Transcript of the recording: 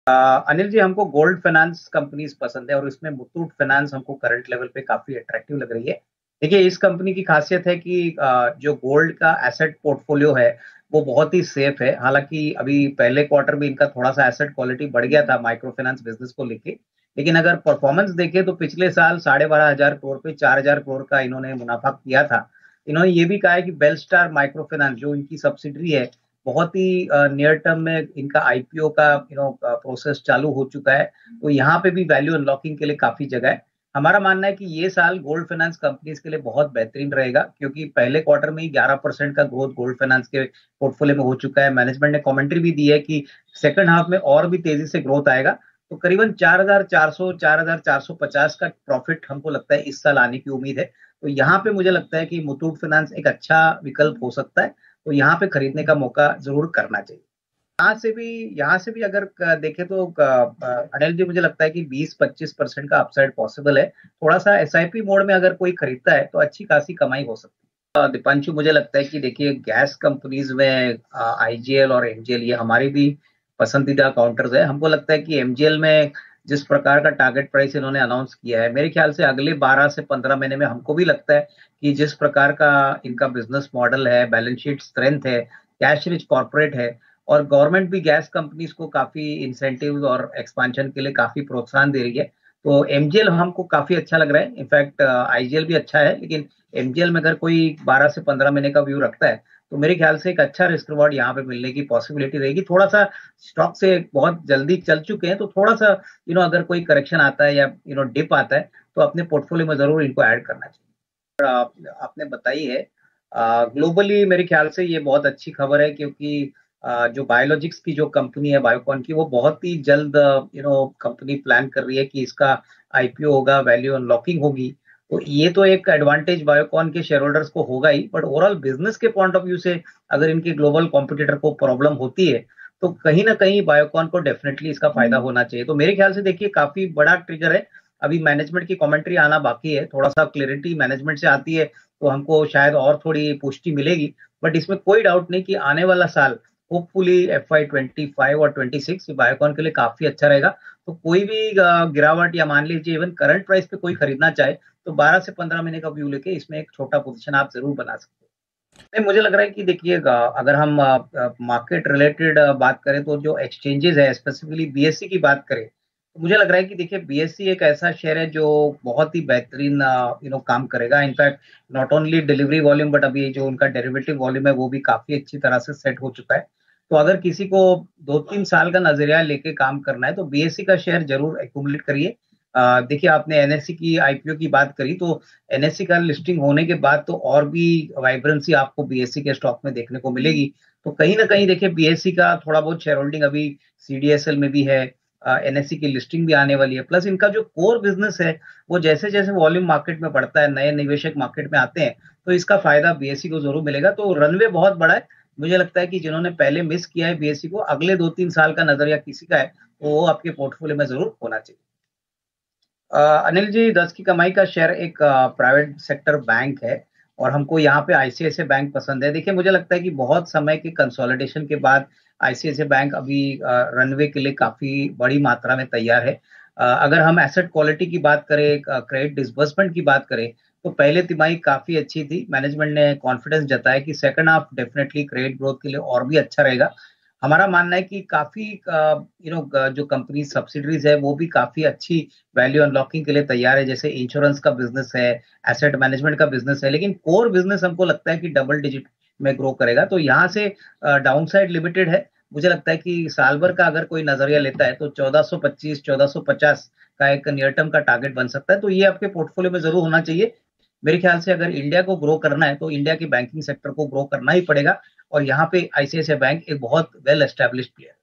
अनिल जी, हमको gold finance companies पसंद है और इसमें मुथूट फाइनेंस हमको करंट लेवल पे काफी अट्रैक्टिव लग रही है। देखिए, इस कंपनी की खासियत है कि जो गोल्ड का एसेट पोर्टफोलियो है वो बहुत ही सेफ है। हालांकि अभी पहले क्वार्टर में इनका थोड़ा सा एसेट क्वालिटी बढ़ गया था माइक्रो फाइनेंस बिजनेस को लेके, लेकिन अगर परफॉर्मेंस देखें तो पिछले साल 12,500 करोड़ पे 4,000 करोड़ का इन्होंने मुनाफा किया था। इन्होंने ये भी कहा है कि बेलस्टार माइक्रो फाइनेंस जो इनकी सब्सिडरी है, बहुत ही नियर टर्म में इनका आईपीओ का प्रोसेस चालू हो चुका है। तो यहाँ पे भी वैल्यू अनलॉकिंग के लिए काफी जगह है। हमारा मानना है कि ये साल गोल्ड फाइनेंस कंपनीज के लिए बहुत बेहतरीन रहेगा, क्योंकि पहले क्वार्टर में ही 11% का ग्रोथ गोल्ड फाइनेंस के पोर्टफोलियो में हो चुका है। मैनेजमेंट ने कमेंट्री भी दी है कि सेकंड हाफ में और भी तेजी से ग्रोथ आएगा। तो करीबन 4,400 4,450 का प्रॉफिट हमको लगता है इस साल आने की उम्मीद है। तो यहाँ पे मुझे लगता है कि मुथूट फाइनेंस एक अच्छा विकल्प हो सकता है। तो यहाँ पे खरीदने का मौका जरूर करना चाहिए। यहाँ से भी यहाँ से भी अगर देखें तो अनिल जी, मुझे लगता है कि 20-25% का अपसाइड पॉसिबल है। थोड़ा सा एसआईपी मोड में अगर कोई खरीदता है तो अच्छी खासी कमाई हो सकती है। दीपांशु, मुझे लगता है कि देखिए, गैस कंपनीज में आईजीएल और एमजीएल ये हमारी भी पसंदीदा काउंटर्स है। हमको लगता है कि एमजीएल में जिस प्रकार का टारगेट प्राइस इन्होंने अनाउंस किया है, मेरे ख्याल से अगले 12 से 15 महीने में हमको भी लगता है कि जिस प्रकार का इनका बिजनेस मॉडल है, बैलेंस शीट स्ट्रेंथ है, कैश रिच कॉर्पोरेट है, और गवर्नमेंट भी गैस कंपनीज को काफी इंसेंटिव्स और एक्सपांशन के लिए काफी प्रोत्साहन दे रही है। तो एमजीएल हमको काफी अच्छा लग रहा है। इनफैक्ट आईजीएल भी अच्छा है, लेकिन एमजीएल में अगर कोई 12 से 15 महीने का व्यू रखता है तो मेरे ख्याल से एक अच्छा रिस्क रिवॉर्ड यहाँ पे मिलने की पॉसिबिलिटी रहेगी। थोड़ा सा स्टॉक से बहुत जल्दी चल चुके हैं, तो थोड़ा सा अगर कोई करेक्शन आता है या डिप आता है तो अपने पोर्टफोलियो में जरूर इनको ऐड करना चाहिए। आपने बताई है, ग्लोबली मेरे ख्याल से ये बहुत अच्छी खबर है, क्योंकि जो बायोलॉजिक्स की जो कंपनी है बायोकॉन की, वो बहुत ही जल्द कंपनी प्लान कर रही है कि इसका आईपीओ होगा, वैल्यू अनलॉकिंग होगी। तो ये तो एक एडवांटेज बायोकॉन के शेयर होल्डर्स को होगा ही, बट ओवरऑल बिजनेस के पॉइंट ऑफ व्यू से अगर इनके ग्लोबल कॉम्पिटिटर को प्रॉब्लम होती है तो कहीं ना कहीं बायोकॉन को डेफिनेटली इसका फायदा होना चाहिए। तो मेरे ख्याल से देखिए, काफी बड़ा ट्रिगर है। अभी मैनेजमेंट की कमेंट्री आना बाकी है, थोड़ा सा क्लियरिटी मैनेजमेंट से आती है तो हमको शायद और थोड़ी पुष्टि मिलेगी। बट इसमें कोई डाउट नहीं कि आने वाला साल होपफुली FY 25 और 26 बायोकॉन के लिए काफी अच्छा रहेगा। तो कोई भी गिरावट, या मान लीजिए इवन करंट प्राइस पे कोई खरीदना चाहे, तो 12 से 15 महीने का व्यू लेके इसमें एक छोटा पोजीशन आप जरूर बना सकते हैं। नहीं, मुझे लग रहा है कि देखिएगा, अगर हम मार्केट रिलेटेड बात करें तो जो एक्सचेंजेस है, स्पेसिफिकली बीएससी की बात करें, तो मुझे लग रहा है कि देखिए, बीएससी एक ऐसा शेयर है जो बहुत ही बेहतरीन काम करेगा। In fact not only delivery volume, but अभी जो उनका डेरिवेटिव वॉल्यूम है वो भी काफी अच्छी तरह से सेट हो चुका है। तो अगर किसी को 2-3 साल का नजरिया लेके काम करना है तो बीएससी का शेयर जरूर एक्यूमुलेट करिए। देखिए, आपने एनएससी की आईपीओ की बात करी, तो एनएससी का लिस्टिंग होने के बाद तो और भी वाइब्रेंसी आपको बीएससी के स्टॉक में देखने को मिलेगी। तो कहीं ना कहीं देखिए, बीएससी का थोड़ा बहुत शेयर होल्डिंग अभी सीडीएसएल में भी है। एनएससी की लिस्टिंग भी आने वाली है, प्लस इनका जो कोर बिजनेस है वो जैसे जैसे वॉल्यूम मार्केट में बढ़ता है, नए निवेशक मार्केट में आते हैं, तो इसका फायदा बीएससी को जरूर मिलेगा। तो रनवे बहुत बड़ा है। मुझे लगता है कि जिन्होंने पहले मिस किया है बीएससी को, अगले 2-3 साल का नजरिया किसी का है तो वो आपके पोर्टफोलियो में जरूर होना चाहिए। अनिल जी, 10 की कमाई का शेयर एक प्राइवेट सेक्टर बैंक है, और हमको यहाँ पे आईसीआईसीआई बैंक पसंद है। देखिए, मुझे लगता है कि बहुत समय के कंसोलिडेशन के बाद आईसीआईसीआई बैंक अभी रनवे के लिए काफी बड़ी मात्रा में तैयार है। अगर हम एसेट क्वालिटी की बात करें, क्रेडिट डिसबर्समेंट की बात करें, तो पहले तिमाही काफी अच्छी थी। मैनेजमेंट ने कॉन्फिडेंस जताया कि second half definitely credit growth के लिए और भी अच्छा रहेगा। हमारा मानना है कि काफी जो कंपनी सब्सिडरीज है वो भी काफी अच्छी वैल्यू अनलॉकिंग के लिए तैयार है। जैसे इंश्योरेंस का बिजनेस है, एसेट मैनेजमेंट का बिजनेस है, लेकिन कोर बिजनेस हमको लगता है कि डबल डिजिट में ग्रो करेगा। तो यहाँ से डाउनसाइड लिमिटेड है। मुझे लगता है कि साल भर का अगर कोई नजरिया लेता है तो 1425 1450 का एक नियर टर्म का टारगेट बन सकता है। तो ये आपके पोर्टफोलियो में जरूर होना चाहिए। मेरे ख्याल से अगर इंडिया को ग्रो करना है तो इंडिया के बैंकिंग सेक्टर को ग्रो करना ही पड़ेगा, और यहाँ पे आईसीआईसीआई बैंक एक बहुत वेल एस्टेब्लिश्ड प्लेयर है।